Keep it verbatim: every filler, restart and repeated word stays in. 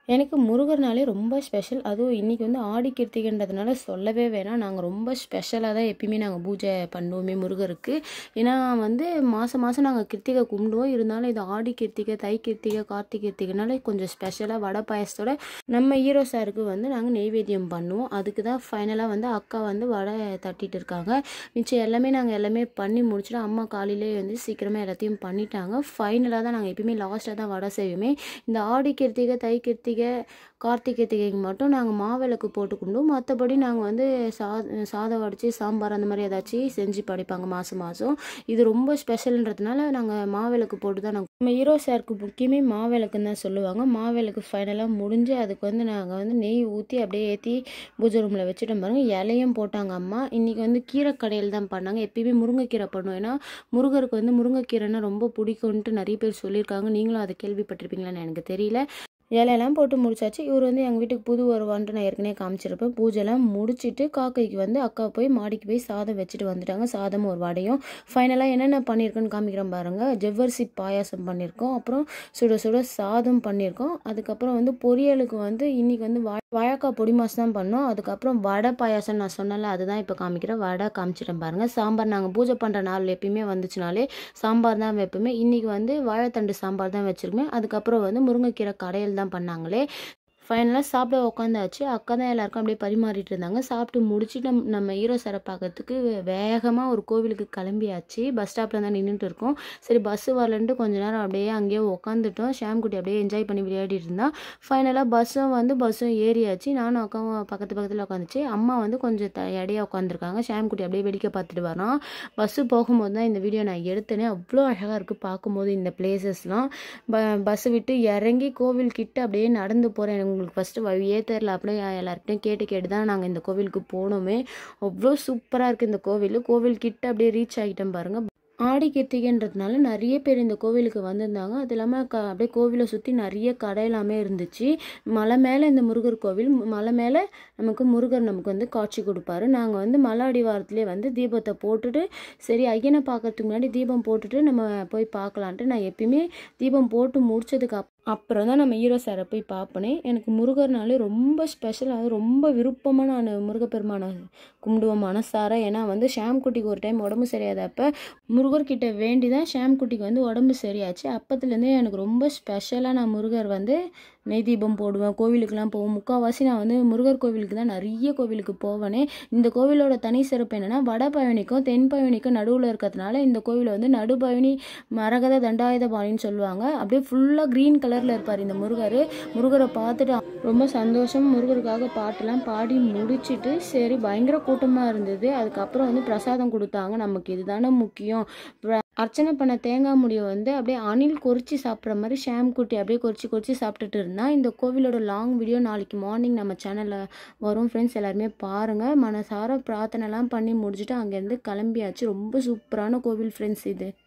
எனக்கு முருகர்னாலே ரொம்ப ஸ்பெஷல். அதுவும் இன்றைக்கி வந்து ஆடி கிருத்திகைன்றதுனால சொல்லவே வேணாம். நாங்கள் ரொம்ப ஸ்பெஷலாக தான் எப்பயுமே நாங்கள் பூஜை பண்ணுவோமே முருகருக்கு. ஏன்னா வந்து மாதம் மாதம் நாங்கள் கிருத்திகை கும்பிடுவோம். இருந்தாலும் இது ஆடி கிருத்திகை, தை கிருத்திகை, கார்த்திகை கிருத்திகைனால கொஞ்சம் ஸ்பெஷலாக வடை பாயசத்தோட நம்ம ஹீரோ சாருக்கு வந்து நாங்கள் நெய்வேத்தியம் பண்ணுவோம். அதுக்கு தான் ஃபைனலாக வந்து அக்கா வந்து வடை தட்டிட்டு இருக்காங்க. மிச்சம் எல்லாமே நாங்கள் எல்லாமே பண்ணி முடிச்சுட்டு அம்மா காலையிலே வந்து சீக்கிரமாக எல்லாத்தையும் பண்ணிட்டாங்க. ஃபைனலாக தான் நாங்கள் எப்பயுமே லாஸ்ட்டாக தான் வடை செய்வோமே. இந்த ஆடி கிருத்திகை, தை கிருத்திகை, கார்த்திகை கிருத்திகைக்கு மட்டும் நாங்கள் மாவிளக்கு போட்டு கும்பிடுவோம். மற்றபடி நாங்கள் வந்து சா சாதம் வடித்து சாம்பார் அந்த மாதிரி ஏதாச்சும் செஞ்சு படைப்பாங்க மாதம் மாதம். இது ரொம்ப ஸ்பெஷல்ன்றதுனால நாங்கள் மாவிளக்கு போட்டு தான் நாங்கள் நம்ம ஹீரோ சாருக்கு முக்கியமே மாவிளக்குன்னு தான் சொல்லுவாங்க. மாவிளக்கு ஃபைனலாக முடிஞ்சு அதுக்கு வந்து நாங்கள் வந்து நெய் ஊற்றி அப்படியே ஏற்றி பூஜை ரூமில் வச்சுட்டோம் பாருங்கள். இலையும் போட்டாங்க அம்மா. இன்றைக்கி வந்து கீரை கடையில் தான் பண்ணாங்க. எப்பயுமே முருங்கைக்கீரை பண்ணுவோம். ஏன்னா முருகருக்கு வந்து முருங்கைக்கீரைன்னா ரொம்ப பிடிக்கும்ன்ட்டு நிறைய பேர் சொல்லியிருக்காங்க. நீங்களும் அதை கேள்விப்பட்டிருப்பீங்களான்னு எனக்கு தெரியல. இலையெல்லாம் போட்டு முடிச்சாச்சு. இவர் வந்து எங்கள் வீட்டுக்கு புது வருவான்ட்டு நான் ஏற்கனவே காமிச்சிருப்பேன். பூஜைலாம் முடிச்சுட்டு காக்கைக்கு வந்து அக்கா போய் மாடிக்கு போய் சாதம் வச்சுட்டு வந்துட்டாங்க. சாதமும் ஒரு வடையும். ஃபைனலாக என்னென்ன பண்ணியிருக்கோன்னு காமிக்கிறேன் பாருங்கள். ஜவ்வரிசி பாயாசம் பண்ணியிருக்கோம். அப்புறம் சுட சுட சாதம் பண்ணியிருக்கோம். அதுக்கப்புறம் வந்து பொரியலுக்கு வந்து இன்றைக்கி வந்து வா வாழைக்காய் பொடி மாசு தான் பண்ணோம். அதுக்கப்புறம் வடை பாயாசம் நான் சொன்னல, அதுதான் இப்போ காமிக்கிறேன். வடை காமிச்சிட்டேன் பாருங்கள். சாம்பார் நாங்கள் பூஜை பண்ணுற நாள் எப்பயுமே வந்துச்சுனாலே சாம்பார் தான் வைப்போமே. இன்றைக்கி வந்து வாழைத்தண்டு சாம்பார் தான் வச்சுருக்கேன். அதுக்கப்புறம் வந்து முருங்கைக்கீரை கடையில் தான் பண்ணாங்களே. ஃபைனலாக சாப்பிட உட்காந்தாச்சு. அக்கா தான் எல்லாருக்கும் அப்படியே பரிமாறிட்டு இருந்தாங்க. சாப்பிட்டு முடிச்சுட்டு நம் நம்ம ஹீரோ சாரை பார்க்கறதுக்கு வேகமாக ஒரு கோவிலுக்கு கிளம்பியாச்சு. பஸ் ஸ்டாப்பில் தான் நின்றுட்டு இருக்கோம். சரி பஸ்ஸு வரலன்ட்டு கொஞ்ச நேரம் அப்படியே அங்கேயே உட்காந்துட்டோம். ஷாம்குட்டி அப்படியே என்ஜாய் பண்ணி விளையாடிட்டு இருந்தான். ஃபைனலாக பஸ்ஸும் வந்து பஸ்ஸும் ஏறியாச்சு. நானும் அக்காவும் பக்கத்து பக்கத்தில் உட்காந்துச்சு. அம்மா வந்து கொஞ்சம் த இடையாக உட்காந்துருக்காங்க. ஷாம்குட்டி அப்படியே வேடிக்கை பார்த்துட்டு வரான். பஸ்ஸு போகும்போது தான் இந்த வீடியோ நான் எடுத்தேனே. அவ்வளோ அழகாக இருக்குது பார்க்கும்போது இந்த பிளேசஸ்லாம். ப பஸ்ஸு விட்டு இறங்கி கோவில் கிட்ட அப்படியே நடந்து போகிறேன். உங்களுக்கு ஃபஸ்ட்டு வழியே தெரில. அப்படியே எல்லாருக்கிட்டையும் கேட்டு கேட்டு தான் நாங்கள் இந்த கோவிலுக்கு போனோமே. அவ்வளோ சூப்பராக இருக்குது இந்த கோவில். கோவில் கிட்ட அப்படியே ரீச் ஆகிட்டோம் பாருங்கள். ஆடி கிருத்திகைன்றதுனால நிறைய பேர் இந்த கோவிலுக்கு வந்திருந்தாங்க. அது இல்லாமல் க அப்படியே கோவிலை சுற்றி நிறைய கடையெல்லாமே இருந்துச்சு. மலை மேலே இந்த முருகர் கோவில், மலை மேலே நமக்கு முருகர் நமக்கு வந்து காட்சி கொடுப்பாரு. நாங்கள் வந்து மலை அடிவாரத்துலேயே வந்து தீபத்தை போட்டுட்டு சரி ஐயனை பார்க்கறதுக்கு முன்னாடி தீபம் போட்டுட்டு நம்ம போய் பார்க்கலான்ட்டு நான் எப்பயுமே தீபம் போட்டு முடிச்சதுக்கு அப் அப்புறம் தான் நம்ம ஹீரோ சாரை போய் பார்ப்பனே. எனக்கு முருகர்னாலே ரொம்ப ஸ்பெஷல். அது ரொம்ப விருப்பமாக நான் முருகப்பெருமானை கும்பிடுவோம் மனசார. ஏன்னா வந்து ஷாம்குட்டிக்கு ஒரு டைம் உடம்பு சரியாதப்போ முருகர்கிட்ட வேண்டி தான் ஷாம்குட்டிக்கு வந்து உடம்பு சரியாச்சு. அப்பத்துலேருந்தே எனக்கு ரொம்ப ஸ்பெஷலாக நான் முருகர் வந்து நெய் தீபம் போடுவேன். கோவிலுக்கெலாம் போவோம். முக்கால்வாசி நான் வந்து முருகர் கோவிலுக்கு தான் நிறைய கோவிலுக்கு போவேனே. இந்த கோவிலோட தனி சிறப்பு என்னென்னா வட பழனிக்கும் தென் பழனிக்கும் நடுவில் இருக்கிறதுனால இந்த கோவிலை வந்து நடுபழனி மரகத தண்டாயுத பாணின்னு சொல்லுவாங்க. அப்படியே ஃபுல்லாக க்ரீன் கலரில் இருப்பார் இந்த முருகர். முருகரை பார்த்துட்டு ரொம்ப சந்தோஷம். முருகருக்காக பாட்டெல்லாம் பாடி முடிச்சுட்டு சரி பயங்கர கூட்டமாக இருந்தது. அதுக்கப்புறம் வந்து பிரசாதம் கொடுத்தாங்க. நமக்கு இதுதானே முக்கியம். அர்ச்சனை பண்ண தேங்காய் முடியை வந்து அப்படியே அணில் கொறிச்சி சாப்பிட்ற மாதிரி ஷாம்குட்டி அப்படியே கொறிச்சி கொறிச்சி சாப்பிட்டுட்டு இருந்தா. இந்த கோவிலோட லாங் வீடியோ நாளைக்கு மார்னிங் நம்ம சேனலில் வரும் ஃப்ரெண்ட்ஸ். எல்லாருமே பாருங்கள். மனசார பிரார்த்தனைலாம் பண்ணி முடிச்சுட்டு அங்கேருந்து கிளம்பியாச்சு. ரொம்ப சூப்பரான கோவில் ஃப்ரெண்ட்ஸ் இது.